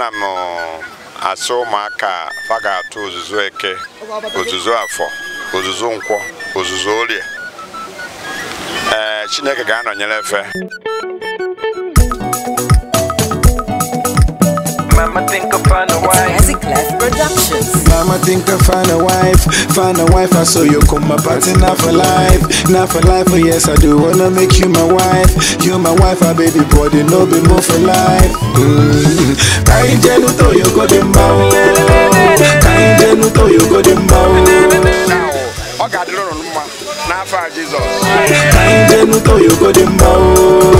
Anamo Asomaka Faga to Zueke, Uzuafo, Uzunqua, Uzuzolia. Chineka Gano Nyelefe. Mama think I find a wife. Mama think I find a wife. I saw you come my party, not for life, oh yes I do wanna make you my wife. You my wife, a baby body, no be more for life. Kind jenu to you got them bow. Kind jenu to you got them bow. Oh God, no, now for Jesus. Kind jenu to you got them bow.